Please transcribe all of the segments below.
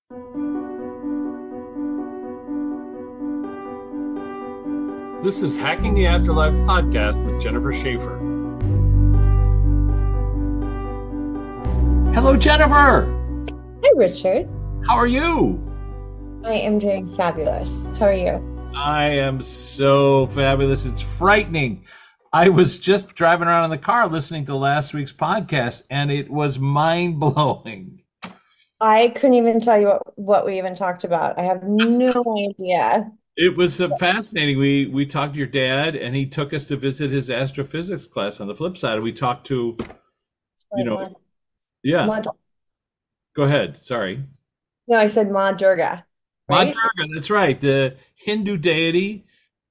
This is Hacking the Afterlife podcast with Jennifer Shaffer. Hello, Jennifer. Hi, Richard. How are you? I am doing fabulous. How are you? I am so fabulous. It's frightening. I was just driving around in the car listening to last week's podcast, and it was mind blowing. I couldn't even tell you what we even talked about. I have no idea. It was fascinating. We talked to your dad, and he took us to visit his astrophysics class on the flip side. We talked to, It's you like know, yeah, Ma, go ahead. Sorry. no, I said Ma Durga, Ma right? Durga, that's right. The Hindu deity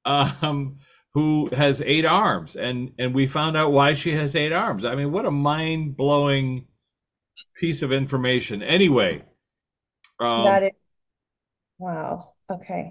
who has 8 arms. And we found out why she has 8 arms. I mean, what a mind-blowing piece of information. Anyway, um, That is wow. Okay.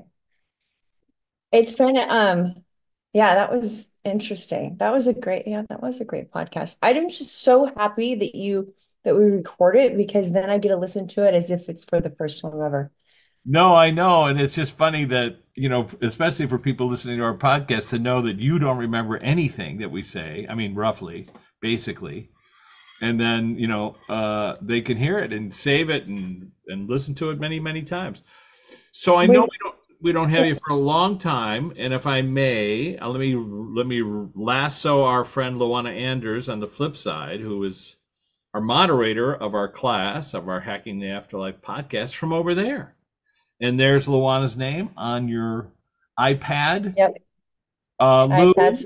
It's been yeah, that was interesting. That was a great podcast. I'm just so happy that we record it because then I get to listen to it as if it's for the first time ever. no, I know. And it's just funny that, especially for people listening to our podcast, to know that you don't remember anything that we say. I mean, roughly, basically. And then, they can hear it and save it and listen to it many, many times. So I know Wait, we don't have you for a long time, and if I may, let me lasso our friend Luana Anders on the flip side, who is our moderator of our class of our Hacking the Afterlife podcast from over there. And there's Luana's name on your iPad. yep, Lou, iPad.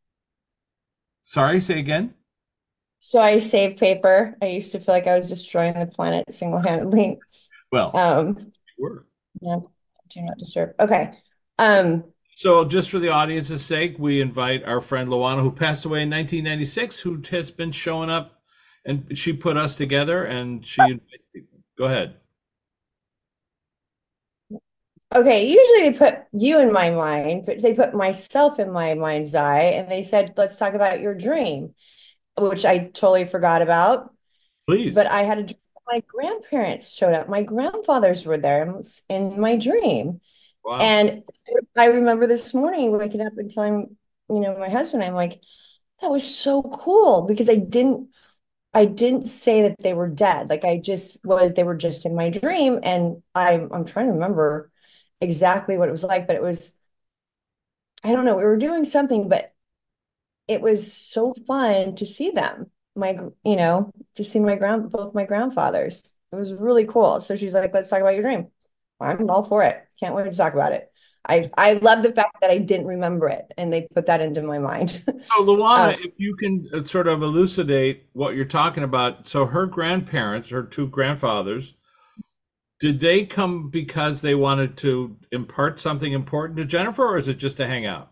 sorry, say again. So I save paper. I used to feel like I was destroying the planet single-handedly. Well, Um, you were. yeah, do not disturb. Okay. Um, So, just for the audience's sake, we invite our friend Luana, who passed away in 1996, who has been showing up, and she put us together, and she invites people. Go ahead. okay, usually they put you in my mind, but they put myself in my mind's eye, and they said, let's talk about your dream, which I totally forgot about. But Please. I had a dream. My grandparents showed up. My grandfathers were there in my dream. Wow. And I remember this morning waking up and telling, my husband, I'm like, that was so cool because I didn't say that they were dead. Like they were just in my dream. And I'm trying to remember exactly what it was like, but I don't know, we were doing something, but it was so fun to see them. To see both my grandfathers. It was really cool. So she's like, let's talk about your dream. I'm all for it. Can't wait to talk about it. I love the fact that I didn't remember it and they put that into my mind. So, Um, Luana, if you can sort of elucidate what you're talking about. So, her grandparents, her two grandfathers, did they come because they wanted to impart something important to Jennifer, or is it just to hang out?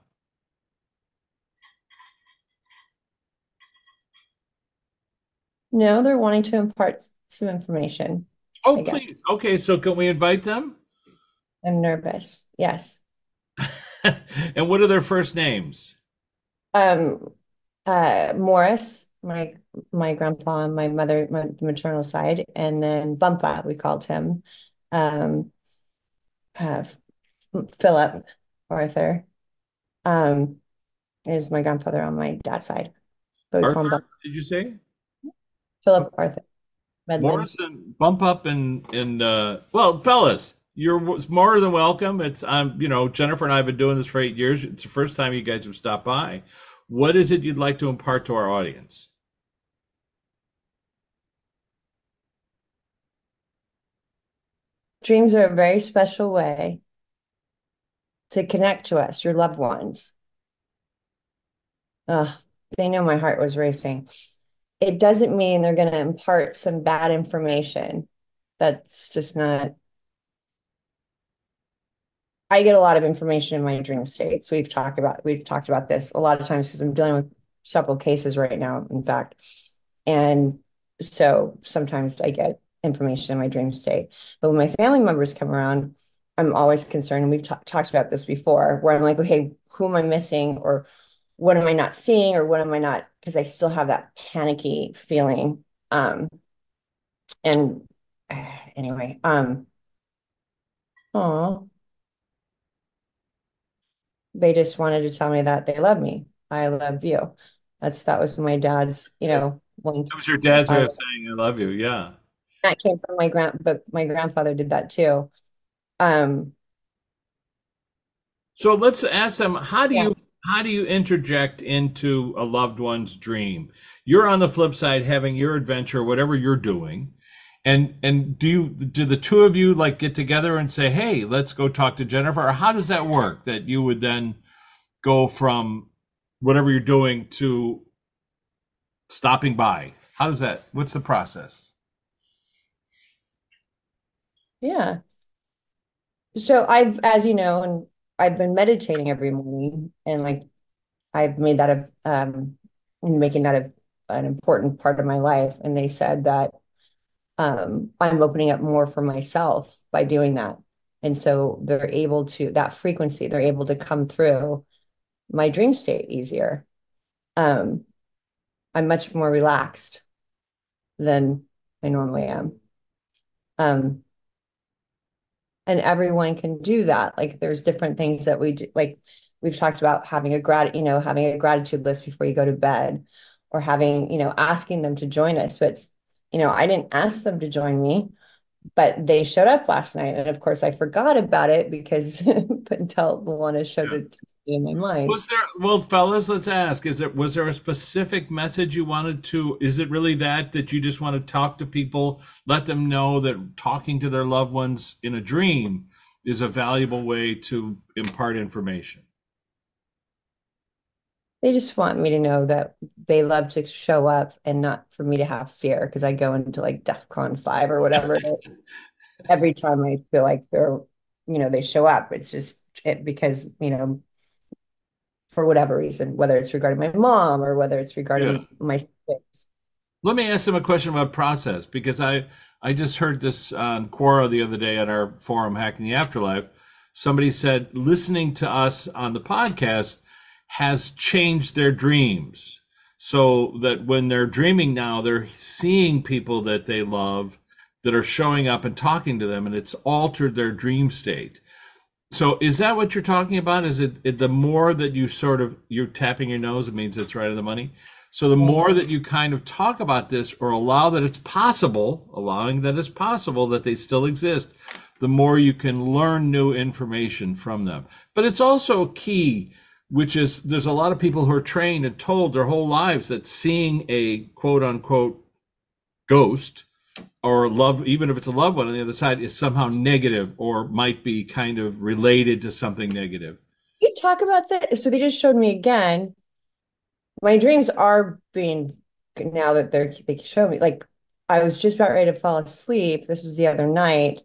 no, they're wanting to impart some information, Oh, I guess. please. Okay, so can we invite them? I'm nervous. Yes. And what are their first names? Um, Morris, my grandpa on my mother, the maternal side, and then Bumpa, we called him. Um, uh, Philip Arthur, um, is my grandfather on my dad's side, but we call him Arthur, did you say? Philip Arthur Medlin. Morrison, bump up and well, fellas, you're more than welcome. It's Jennifer and I have been doing this for 8 years. It's the first time you guys have stopped by. What is it you'd like to impart to our audience? Dreams are a very special way to connect to us, your loved ones. Ugh, they know my heart was racing. It doesn't mean they're going to impart some bad information. That's just not. I get a lot of information in my dream states. We've talked about this a lot of times because I'm dealing with several cases right now, in fact. And so sometimes I get information in my dream state. But when my family members come around, I'm always concerned, and we've talked about this before, where I'm like, okay, who am I missing, or what am I not seeing, or what am I not? Because I still have that panicky feeling. And anyway, Oh, they just wanted to tell me that they love me. I love you. That was my dad's, one. That was your dad's way I of saying I love you. Yeah. that came from but my grandfather did that too. Um, So let's ask them, yeah, how do you interject into a loved one's dream? You're on the flip side having your adventure, whatever you're doing. And do the two of you like get together and say, "Hey, let's go talk to Jennifer," or how does that work that you would then go from whatever you're doing to stopping by? How does that, what's the process? yeah. So as you know, and I've been meditating every morning, and like I've made that making that an important part of my life. And they said that I'm opening up more for myself by doing that. And so that frequency, they're able to come through my dream state easier. Um, I'm much more relaxed than I normally am. Um, and everyone can do that. Like there's different things that we do. Like we've talked about having a gratitude list before you go to bed, or having, asking them to join us. But I didn't ask them to join me, but they showed up last night. And of course I forgot about it because but until Luana showed Yeah. it to me in my mind. Was there, well, fellas, let's ask, was there a specific message you wanted to, is it really that you just want to talk to people, let them know that talking to their loved ones in a dream is a valuable way to impart information? They just want me to know that they love to show up and not for me to have fear because I go into like DEF CON 5 or whatever every time I feel like they show up. It's just because, for whatever reason, whether it's regarding my mom or whether it's Yeah. regarding my kids. Let me ask them a question about process because I just heard this on Quora the other day on our forum, Hacking the Afterlife. Somebody said listening to us on the podcast has changed their dreams. So that when they're dreaming now, they're seeing people that they love that are showing up and talking to them, and it's altered their dream state. So is that what you're talking about? Is it the more that you're tapping your nose, it means it's right on the money. So the Yeah. more that you kind of talk about this or allow that it's possible, allowing that it's possible that they still exist, the more you can learn new information from them. But it's also key, which is there's a lot of people who are trained and told their whole lives that seeing a quote unquote ghost or love, even if it's a loved one on the other side, is somehow negative or might be kind of related to something negative. You talk about that. So they just showed me again. My dreams are being now that they show me like I was just about ready to fall asleep. This was the other night,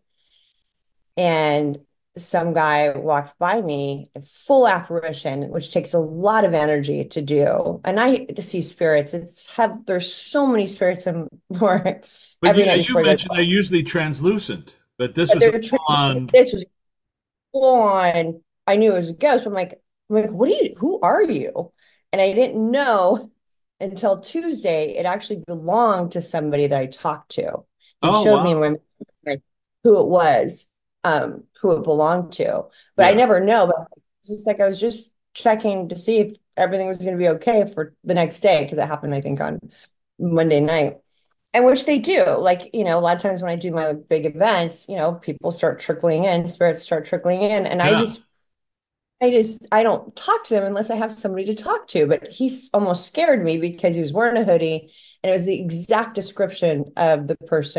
and some guy walked by me, full apparition, which takes a lot of energy to do. And I to see spirits. There's so many spirits and more But every yeah, night you before I go to mentioned they're usually translucent, but this bed. was a full on. This was full on. I knew it was a ghost, but I'm like, who are you? And I didn't know until Tuesday. It actually belonged to somebody that I talked to. He Oh showed me wow, in my like who it was, who it belonged to. But I yeah, never know. But it's just like I was just checking to see if everything was going to be okay for the next day because it happened, I think, on Monday night. And which they do. Like, a lot of times when I do my big events, people start trickling in, spirits start trickling in. And yeah. I don't talk to them unless I have somebody to talk to. But he's almost scared me because he was wearing a hoodie and it was the exact description of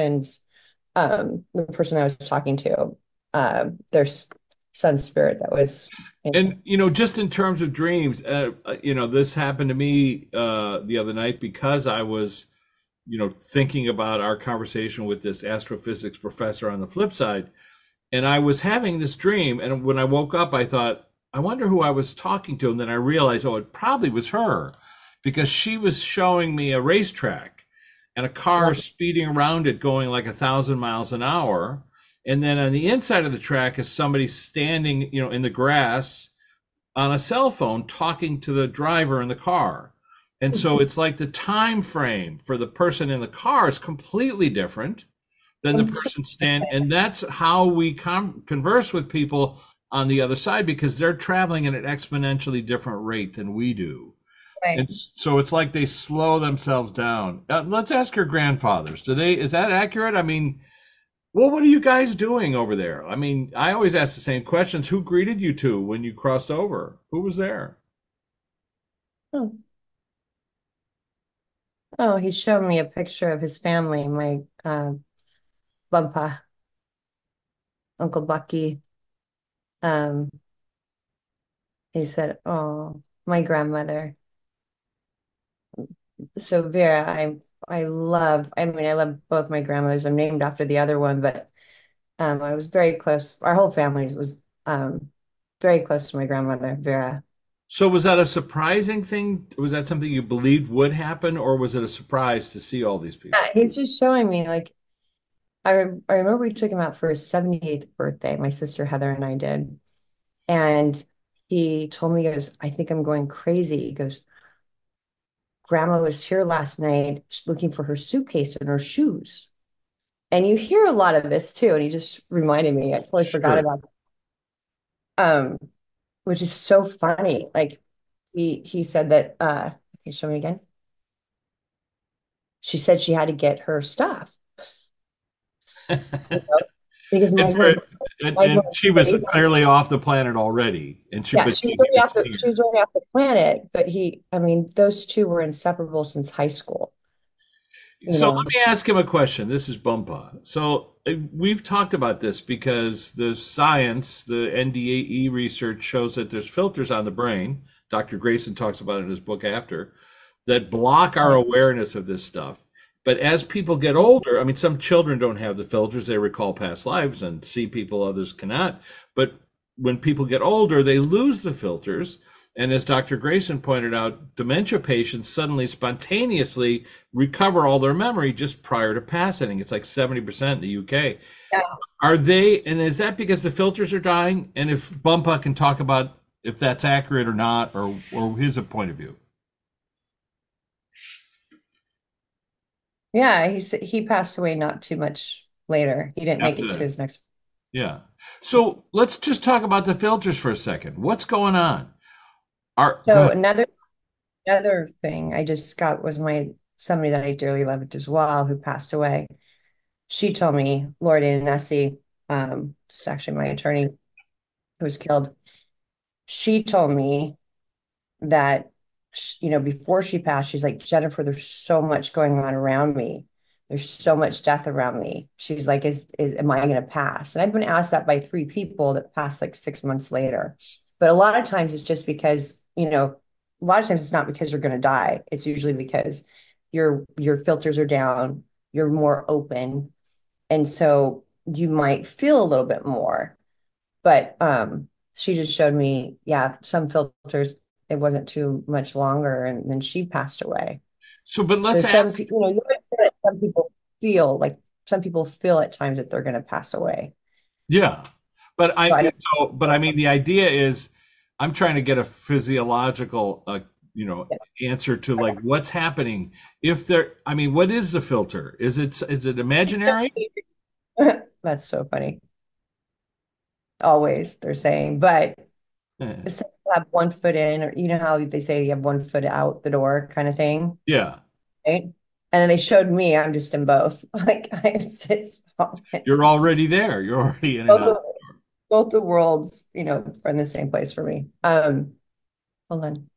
the person I was talking to. Their son spirit that was, And just in terms of dreams, this happened to me the other night because I was, thinking about our conversation with this astrophysics professor on the flip side. And I was having this dream, and when I woke up, I thought, I wonder who I was talking to. And then I realized, oh, it probably was her because she was showing me a racetrack and a car speeding around it going like 1,000 miles an hour. And then on the inside of the track is somebody standing, in the grass on a cell phone talking to the driver in the car. And so it's like the time frame for the person in the car is completely different then the person stand, and that's how we converse with people on the other side, because they're traveling at an exponentially different rate than we do. Right. So it's like they slow themselves down. Let's ask your grandfathers. Do they? Is that accurate? I mean, well, what are you guys doing over there? I mean, I always ask the same questions. Who greeted you two when you crossed over? Who was there? Oh, oh, he showed me a picture of his family, my Bumpa, Uncle Bucky. Um, he said, "Oh, my grandmother." So Vera, I mean, I love both my grandmothers. I'm named after the other one, but I was very close. Our whole family was very close to my grandmother, Vera. So was that a surprising thing? Was that something you believed would happen, or was it a surprise to see all these people? Yeah, he's just showing me like I remember we took him out for his 78th birthday. My sister Heather and I did. And he told me, he goes, I think I'm going crazy. He goes, Grandma was here last night looking for her suitcase and her shoes. And you hear a lot of this too. And he just reminded me, I totally forgot Sure. about um, which is so funny. Like he said that okay, show me again. She said she had to get her stuff, you know, because And, my and word, she was clearly off the planet already, and yeah, but he was seeing she her. was already off the planet, but I mean, those two were inseparable since high school, you So let know. me ask him a question. This is Bumpa. So we've talked about this because the science, the NDAE research shows that there's filters on the brain. Dr. Grayson talks about it in his book After, that block our awareness of this stuff. But as people get older, I mean, some children don't have the filters. They recall past lives and see people others cannot. But when people get older, they lose the filters. And as Dr. Grayson pointed out, dementia patients suddenly spontaneously recover all their memory just prior to passing. It's like 70% in the UK. Yeah. Are they, and is that because the filters are dying? And if Bumpa can talk about if that's accurate or not, or his point of view. Yeah, he passed away not too much later. He didn't make After it to that. his next. Yeah. So let's just talk about the filters for a second. What's going on? Go So ahead. another thing I just got was my somebody that I dearly loved as well who passed away. She told me, Lord Nessie, she's actually my attorney who was killed. She told me that before she passed, she's like, Jennifer, there's so much going on around me. There's so much death around me. She's like, is am I going to pass? And I've been asked that by three people that passed like 6 months later. But a lot of times it's just because, a lot of times it's not because you're going to die. It's usually because your filters are down, you're more open, and so you might feel a little bit more. But she just showed me, yeah, some filters, it wasn't too much longer, and then she passed away. So, but So let's some ask. people, you might say that some people feel at times that they're going to pass away. Yeah, but So I don't. I mean, the idea is, I'm trying to get a physiological, answer to like what's happening. If there, I mean, what is the filter? Is it imaginary? That's so funny. Always they're saying, but Eh, some people have 1 foot in, or you know how they say you have 1 foot out the door kind of thing, Yeah, right? And then they showed me, I'm just in both. Like it's you're already there. You're already in and both out. the, both the worlds, are in the same place for me. Hold on.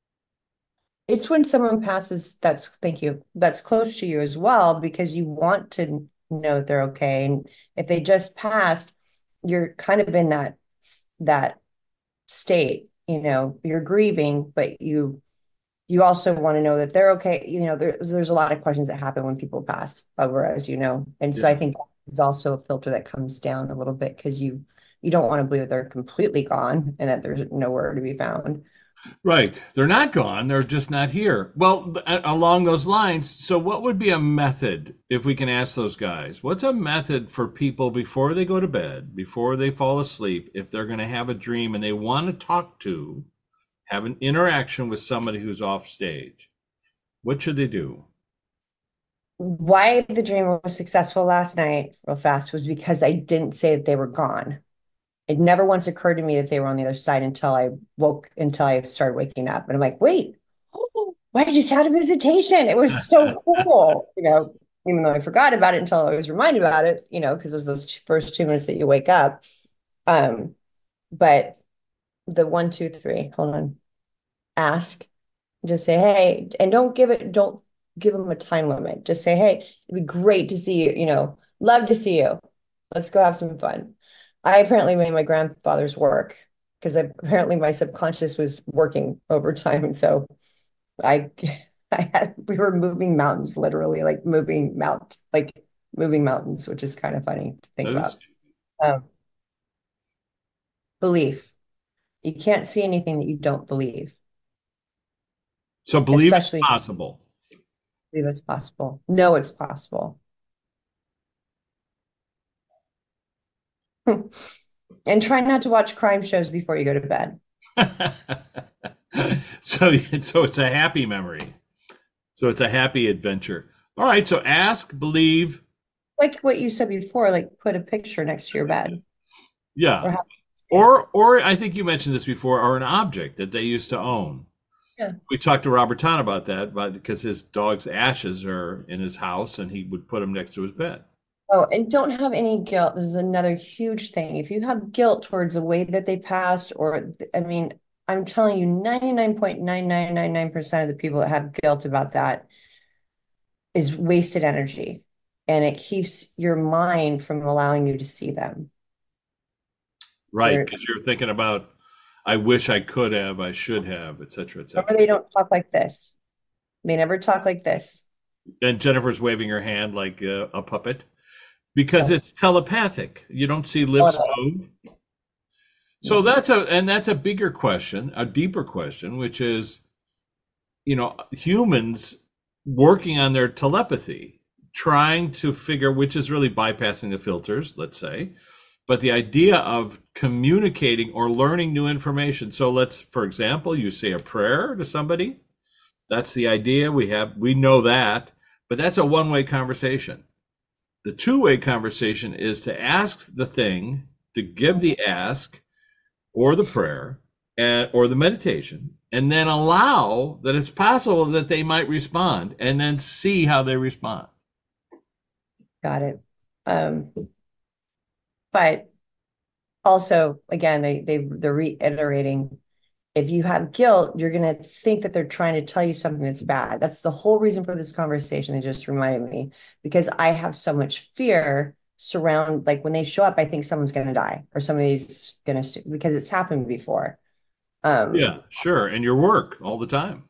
It's when someone passes thank you, that's close to you as well, because you want to know that they're okay. And if they just passed, you're kind of in that state, you're grieving, but you also want to know that they're okay. There's a lot of questions that happen when people pass over, as you know. And so I Yeah. think it's also a filter that comes down a little bit because you don't want to believe that they're completely gone and that there's nowhere to be found. Right. They're not gone. They're just not here. Well, along those lines, so what would be a method if we can ask those guys? What's a method for people before they go to bed, before they fall asleep, if they're going to have a dream and they want to have an interaction with somebody who's off stage? What should they do? why the dream was successful last night, real fast, was because I didn't say that they were gone. It never once occurred to me that they were on the other side until I started waking up. And I'm like, wait, why did you sound a visitation? It was so cool, even though I forgot about it until I was reminded about it, because it was those first 2 minutes that you wake up. Um, but the one, two, three, hold on, ask, just say, hey, and don't give them a time limit. Just say, hey, it'd be great to see you, love to see you. Let's go have some fun. I apparently made my grandfather's work because apparently my subconscious was working overtime. And so I, we were moving mountains, literally like moving mountains, which is kind of funny to think That is, about. Um, Belief. You can't see anything that you don't believe, so believe it's especially possible. believe it's possible. Know it's possible. And try not to watch crime shows before you go to bed. So it's a happy memory. So it's a happy adventure. All right. So ask, believe. Like what you said before, like put a picture next to your bed Yeah. or have, Or I think you mentioned this before, or an object that they used to own. yeah. We talked to Robert Ton about that, but because his dog's ashes are in his house and he would put them next to his bed. Oh, and don't have any guilt. This is another huge thing. If you have guilt towards the way that they passed, or I mean, I'm telling you, 99.9999% of the people that have guilt about that is wasted energy. And it keeps your mind from allowing you to see them. Right. They're, Because you're thinking about, I wish I could have, I should have, et cetera, et remember, cetera. they don't talk like this. They never talk like this. And Jennifer's waving her hand like a puppet because No. it's telepathic. You don't see Oh, lips no. move. So No. that's a bigger question, a deeper question, which is, humans working on their telepathy, trying to figure, which is really bypassing the filters, let's say, but the idea of communicating or learning new information. So let's, for example, you say a prayer to somebody. That's the idea we know that, but that's a one-way conversation. The two-way conversation is to ask the thing, to give the ask or the prayer or the meditation, and then allow that it's possible that they might respond and then see how they respond. Got it. Um, but also, again, they're reiterating, if you have guilt, you're going to think that they're trying to tell you something that's bad. That's the whole reason for this conversation. They just reminded me, because I have so much fear surround, like when they show up, I think someone's going to die or somebody's going to, because it's happened before. Um, Yeah, sure. And your work all the time.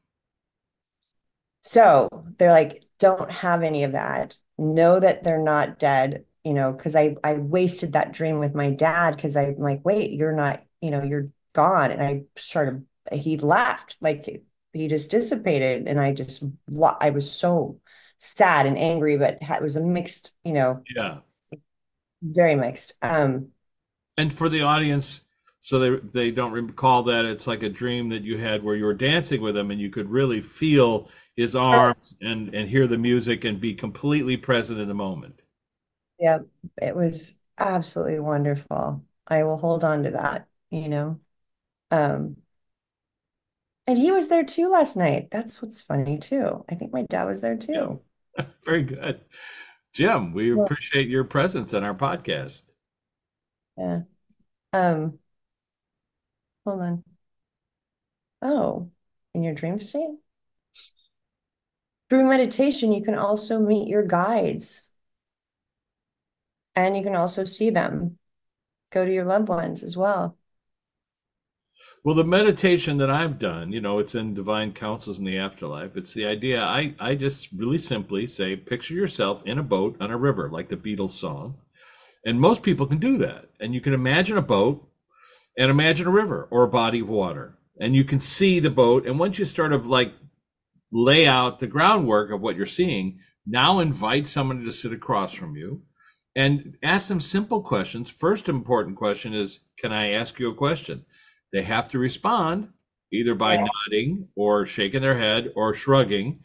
So they're like, don't have any of that. Know that they're not dead, because I wasted that dream with my dad because I'm like, wait, you're not, you're gone. And he left, like he just dissipated. And I was so sad and angry, but it was a mixed, Yeah. very mixed. And for the audience, so they don't recall that, it's like a dream that you had where you were dancing with him and you could really feel his Sure. arms and hear the music and be completely present in the moment. Yeah, it was absolutely wonderful. I will hold on to that. Um, And he was there too last night. That's what's funny too. I think my dad was there Yeah, too. very good. Jim, we Well, appreciate your presence on our podcast. yeah. Um, Hold on. Oh, in your dream state? Through meditation, you can also meet your guides and you can also see them. Go to your loved ones as well. Well, the meditation that I've done, it's in Divine Counsels in the Afterlife. It's the idea, I just really simply say, picture yourself in a boat on a river, like the Beatles song. And most people can do that. And you can imagine a boat and imagine a river or a body of water. And you can see the boat. And once you sort of like lay out the groundwork of what you're seeing, now invite someone to sit across from you and ask them simple questions. First important question is, can I ask you a question? They have to respond either by Yeah. nodding or shaking their head or shrugging,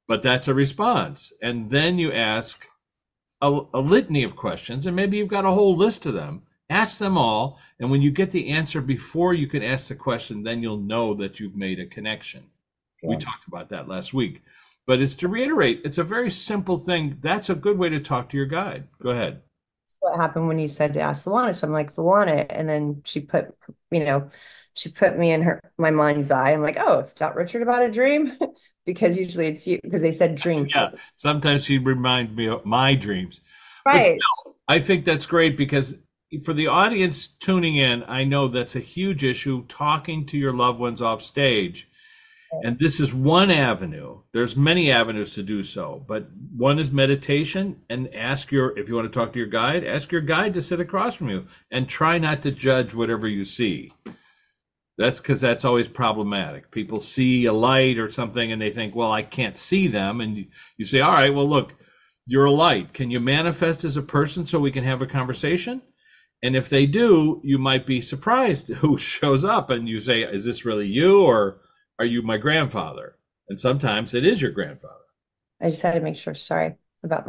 but that's a response. And then you ask a litany of questions, and maybe you've got a whole list of them. Ask them all, and when you get the answer before you can ask the question, then you'll know that you've made a connection. We Yeah. talked about that last week. But it's to reiterate, it's a very simple thing. That's a good way to talk to your guide. Go ahead. That's what happened when you said to ask Luana. So I'm like, Luana. And then you know, she put me in my mind's eye. I'm like, oh, it's not Richard about a dream. Because usually it's you, because they said dream Yeah, first. sometimes she reminds me of my dreams. But Right. still, I think that's great because for the audience tuning in, I know that's a huge issue talking to your loved ones off stage. And this is one avenue. There's many avenues to do so, but one is meditation and if you want to talk to your guide, ask your guide to sit across from you and try not to judge whatever you see. That's because that's always problematic. People see a light or something and they think, well, I can't see them. And you say, all right, well, look, you're a light. Can you manifest as a person so we can have a conversation? And if they do, you might be surprised who shows up and you say, is this really you or are you my grandfather? And sometimes it is your grandfather. I just had to make sure. Sorry about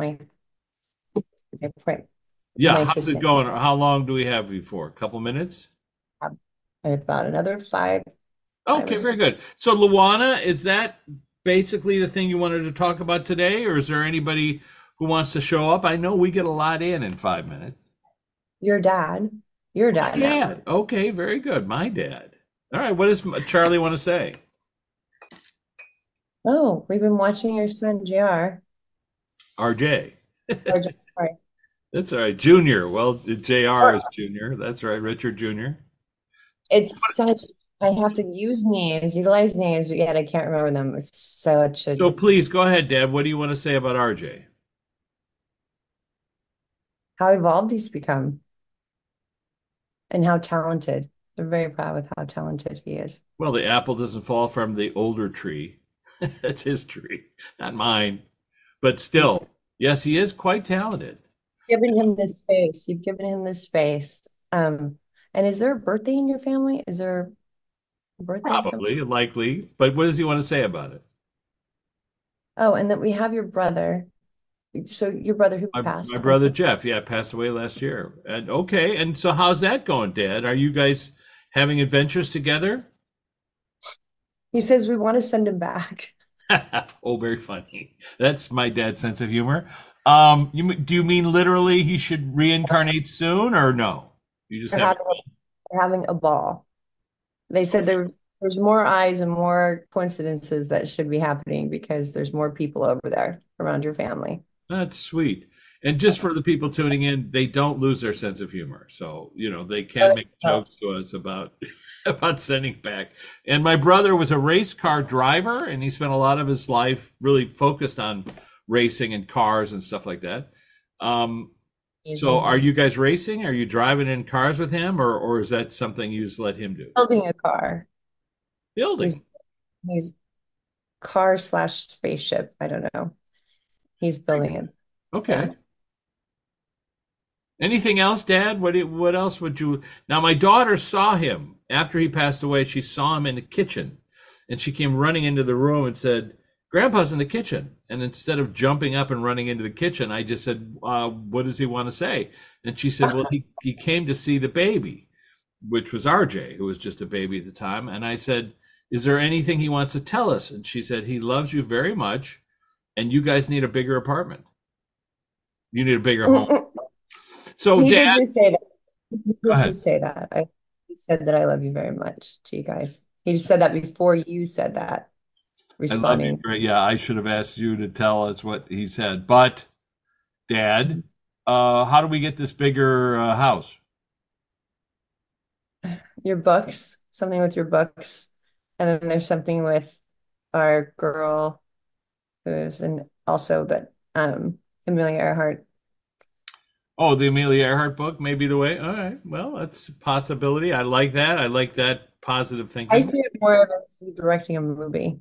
my, Yeah, my how's it assistant. going? How long do we have you for? A couple minutes? I have about another five Okay, or very six. good. So, Luana, is that basically the thing you wanted to talk about today, or is there anybody who wants to show up? I know we get a lot in 5 minutes. Your dad. Your My dad now. dad. Okay, very good. My dad. All right, what does Charlie want to say? Oh, we've been watching your son, JR. RJ. Or just, sorry. That's all right. Junior. Well, JR Or is Junior. That's right. Richard Junior. it's such, I have to utilize names, yet I can't remember them. It's such a, So please go ahead, Dad. What do you want to say about RJ? how evolved he's become and how talented. I'm very proud with how talented he is. Well, the apple doesn't fall from the older tree. That's his tree, not mine. But You've still, yes, he is quite talented. given him this space. You've given him this space. And is there a birthday in your family? Is there a birthday coming? Probably, likely. But what does he want to say about it? Oh, and then we have your brother. So your brother who My passed. brother Jeff, yeah, passed away last year. And okay, and so how's that going, Dad? Are you guys having adventures together? He says we want to send him back. Oh, very funny. That's my dad's sense of humor. Do you mean literally he should reincarnate soon, or no? You just We're have having we're having a ball. They said there's more eyes and more coincidences that should be happening because there's more people over there around your family. that's sweet. And just for the people tuning in, they don't lose their sense of humor. So, they can make Oh, jokes to us about about sending back. And my brother was a race car driver, and he spent a lot of his life really focused on racing and cars and stuff like that. Um, so amazing. are you guys racing? Are you driving in cars with him, or is that something you just let him do? Building a car. He's Building. he's car slash spaceship. I don't know. He's Very building good. it. Okay. Yeah. Anything else, Dad? What else would you? Now, my daughter saw him after he passed away. She saw him in the kitchen, and she came running into the room and said, "Grandpa's in the kitchen." And instead of jumping up and running into the kitchen, I just said, "What does he want to say?" And she said, "Well, he came to see the baby, which was RJ, who was just a baby at the time." And I said, "Is there anything he wants to tell us?" And she said, "He loves you very much, and you guys need a bigger apartment. You need a bigger home." So, He did Dad, just say that. He go did ahead. just say that. He said that I love you very much to you guys. He just said that before you said that, I love you. responding. Yeah, I should have asked you to tell us what he said. But, Dad, how do we get this bigger house? Your books, something with your books. And then there's something with our girl who's and also but Amelia Earhart. Oh, the Amelia Earhart book may be the way. All right. Well, that's a possibility. I like that. I like that positive I thinking. see it more as you directing a movie.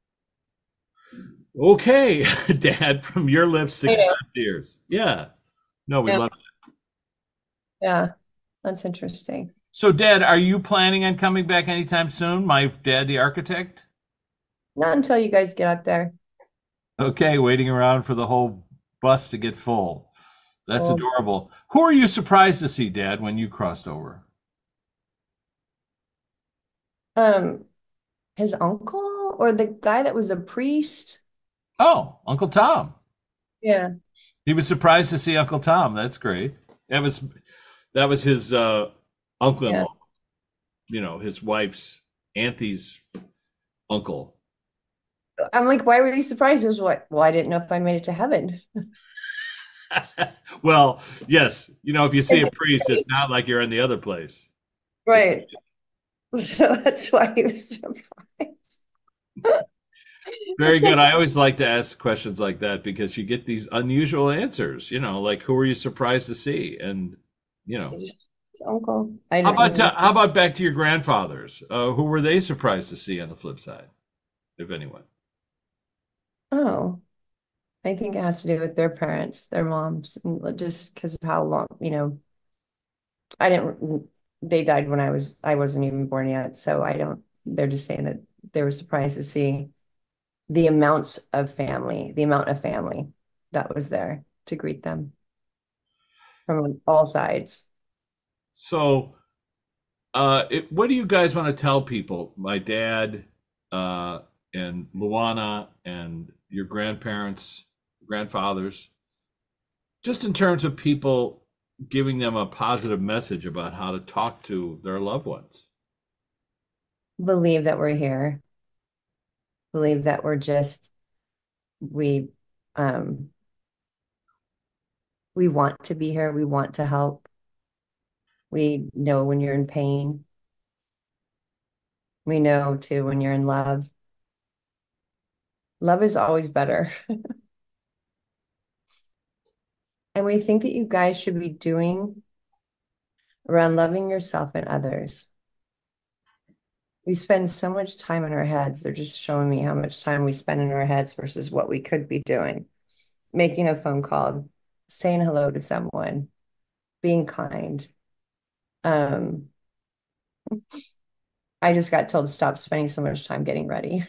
Okay, Dad, from your lips to I know. God's ears. Yeah. No, we Yeah, love it. yeah, that's interesting. So, Dad, are you planning on coming back anytime soon? My dad, the architect? Not until you guys get up there. Okay, waiting around for the whole bus to get full. That's Oh, adorable. Who are you surprised to see, Dad, when you crossed over? um, his uncle or the guy that was a priest? Oh, Uncle Tom. Yeah, He was surprised to see Uncle Tom. That's great. That was his yeah. uncle-in-law, his wife's auntie's uncle. I'm like, why were you surprised? He was what? Well, I didn't know if I made it to heaven. Well, yes, if you see a priest, it's not like you're in the other place. Just Right. So that's why he was surprised. very It's good. like I always like to ask questions like that because you get these unusual answers, like who are you surprised to see? And, you know, his uncle. I how didn't about know. how about back to your grandfathers? Who were they surprised to see on the flip side, if anyone? Oh, I think it has to do with their parents, their moms, and just because of how long, I didn't, they died when I wasn't even born yet. So I don't, they're just saying that they were surprised to see the amount of family that was there to greet them from all sides. So, what do you guys want to tell people? My dad, uh, and Luana, and your grandparents, grandfathers, just in terms of people giving them a positive message about how to talk to their loved ones. Believe that we're here. Believe that we, um, we want to be here. We want to help. We know when you're in pain. We know too when you're in love. Love is always better. And we think that you guys should be doing around loving yourself and others. We spend so much time in our heads. They're just showing me how much time we spend in our heads versus what we could be doing. Making a phone call, saying hello to someone, being kind. Um, I just got told to stop spending so much time getting ready.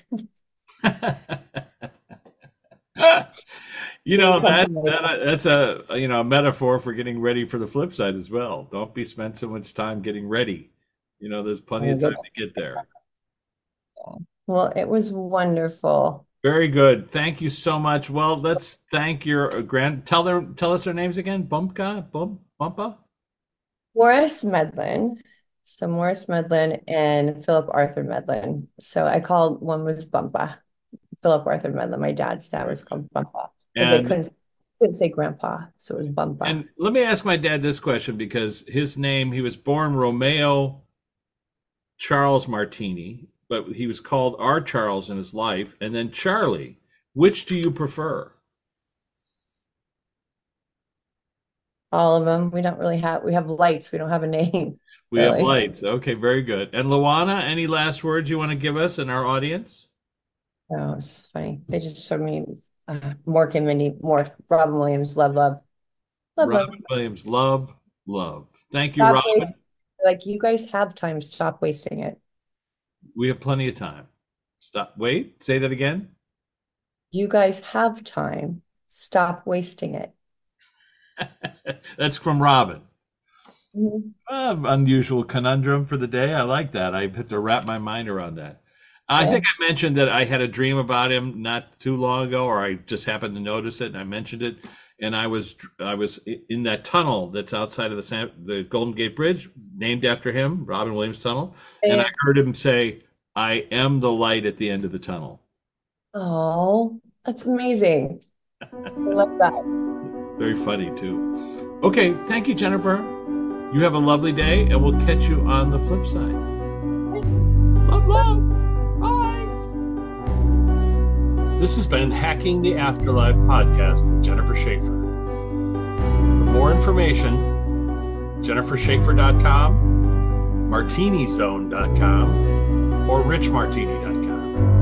Being That's a metaphor for getting ready for the flip side as well. Don't be spend so much time getting ready. There's plenty of time to get there. Well, it was wonderful. Very good. Thank you so much. Well, let's thank your tell us their names again. Bumpa? Morris Medlin. So Morris Medlin and Philip Arthur Medlin. So I called one was Bumpa. Philip Arthur Medlin. My dad's dad Very was good. called Bumpa because they And couldn't say grandpa. So it was Bumpa. and let me ask my dad this question because his name, he was born Romeo Charles Martini, but he was called R. Charles in his life, and then Charlie. Which do you prefer? All of them. We have lights. We don't have a name, We have really. lights. Okay, very good. And Luana, any last words you want to give us and our audience? Oh, it's just funny. They just showed me Mork and Mindy, Mork, Robin Williams, love, love, love, Robin love. Williams, love, love. Thank you, Stop wasting. Robin. Like you guys have time. Stop wasting it. We have plenty of time. Stop. Wait, say that again. You guys have time. Stop wasting it. That's from Robin. Mhm. Unusual conundrum for the day. I like that. I had to wrap my mind around that. I Yeah. think I mentioned that I had a dream about him not too long ago, or I just happened to notice it and I mentioned it. And I was in that tunnel that's outside of the Golden Gate Bridge, named after him, Robin Williams Tunnel. And I Yeah. heard him say, "I am the light at the end of the tunnel." Oh, that's amazing. I love that. Very funny too. Okay, thank you, Jennifer. You have a lovely day, and we'll catch you on the flip side. Love, love. Bye. This has been Hacking the Afterlife podcast with Jennifer Shaffer. For more information, jennifershaffer.com, martinizone.com, or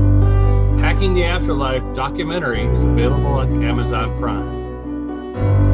richmartini.com. Hacking the Afterlife documentary is available on Amazon Prime.